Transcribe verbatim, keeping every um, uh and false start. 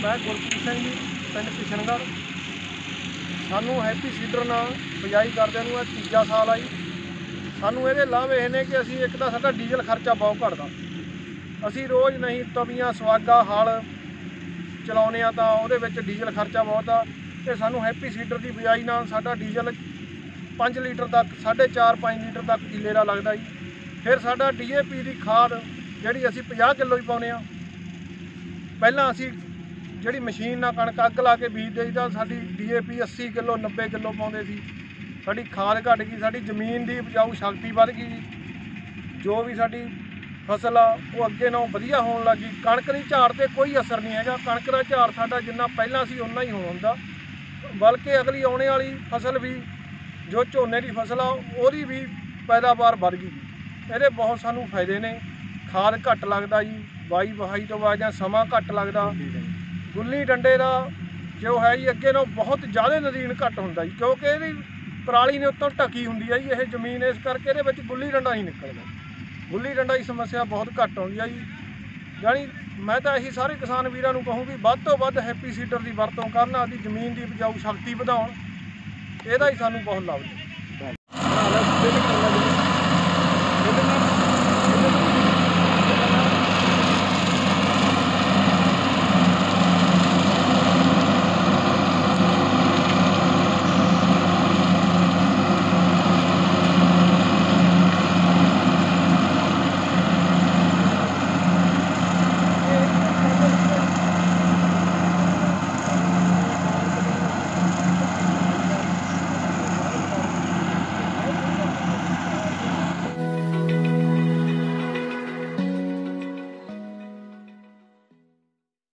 मैं गुरप्रीत सिंह जी पिंड किशनगढ़। सानू हैप्पी सीडर नाल बिजाई करदे नूं तीजा साल आई। सानू इहदे लाभ ये ने कि असीं एक तां साडा डीजल खर्चा बहुत घटदा। असीं रोज़ नहीं तवियां सुहागा हल चलाउने आ तां उहदे विच डीजल खर्चा बहुत आ ते सानू हैप्पी सीडर की बिजाई नाल साडा डीजल पाँच लीटर तक साढ़े चार पाँच लीटर तक किले का लगदा जी। फिर साडा डी ए पी की खाद जिहड़ी असीं पचास किलो ही पाउने आ। ਪਹਿਲਾਂ ਅਸੀਂ ਜਿਹੜੀ ਮਸ਼ੀਨ ਨਾਲ ਕਣਕ ਅੱਗ ਲਾ ਕੇ ਬੀਜ ਦੇਈ ਤਾਂ ਸਾਡੀ ਡੀ ਏ ਪੀ अस्सी किलो नब्बे किलो ਪਾਉਂਦੇ ਸੀ। ਸਾਡੀ ਖਾਦ ਘਟ ਗਈ, ਸਾਡੀ ਜ਼ਮੀਨ ਦੀ ਉਪਜਾਊ ਸ਼ਕਤੀ ਵੱਧ ਗਈ ਜੀ। ਜੋ ਵੀ ਸਾਡੀ ਫਸਲ ਆ ਉਹ ਅੱਗੇ ਨਾਲੋਂ ਵਧੀਆ ਹੋਣ ਲੱਗੀ। ਕਣਕ ਦੀ ਝਾੜ ਤੇ ਕੋਈ ਅਸਰ ਨਹੀਂ ਹੈਗਾ। ਕਣਕ ਦਾ ਝਾੜ ਸਾਡਾ ਜਿੰਨਾ ਪਹਿਲਾਂ ਸੀ ਉਨਾ ਹੀ ਹੁੰਦਾ, ਬਲਕਿ ਅਗਲੀ ਆਉਣੇ ਵਾਲੀ ਫਸਲ ਵੀ ਜੋ ਝੋਨੇ ਦੀ ਫਸਲ ਆ ਉਹਦੀ ਵੀ ਪੈਦਾਵਾਰ ਵੱਧ ਗਈ। ਇਹਦੇ ਬਹੁਤ ਸਾਨੂੰ ਫਾਇਦੇ ਨੇ। ਖਾਦ ਘੱਟ ਲੱਗਦਾ ਜੀ, ਵਾਈ ਵਹਾਈ ਤੋਂ ਬਾਅਦ ਜਾਂ ਸਮਾਂ ਘੱਟ ਲੱਗਦਾ। ਗੁੱਲੀ ਡੰਡੇ ਦਾ ਜੋ ਹੈ ਜੀ ਅੱਗੇ ਨਾਲੋਂ ਬਹੁਤ ਜ਼ਿਆਦਾ ਨਦੀਨ ਘੱਟ ਹੁੰਦਾ ਜੀ, ਕਿਉਂਕਿ ਇਹਦੀ ਪਰਾਲੀ ਨੇ ਉੱਤੋਂ ਢਕੀ ਹੁੰਦੀ ਹੈ ਜੀ ਇਹ ਜ਼ਮੀਨ, ਇਸ ਕਰਕੇ ਇਹਦੇ ਵਿੱਚ ਗੁੱਲੀ ਡੰਡਾ ਨਹੀਂ ਨਿਕਲਦਾ। ਗੁੱਲੀ ਡੰਡਾ ਦੀ ਸਮੱਸਿਆ ਬਹੁਤ ਘੱਟ ਆਉਂਦੀ ਹੈ ਜੀ। ਜਾਣੀ ਮੈਂ ਤਾਂ ਇਹੀ ਸਾਰੇ ਕਿਸਾਨ ਵੀਰਾਂ ਨੂੰ ਕਹੂੰ ਵੀ ਵੱਧ ਤੋਂ ਵੱਧ ਹੈਪੀ ਸੀਡਰ ਦੀ ਵਰਤੋਂ ਕਰਨ, ਆਪਦੀ ਜ਼ਮੀਨ ਦੀ ਉਪਜਾਊ ਸ਼ਕਤੀ ਵਧਾਉਣ। ਇਹਦਾ ਹੀ ਸਾਨੂੰ ਬਹੁਤ ਲਾਭ ਹੈ।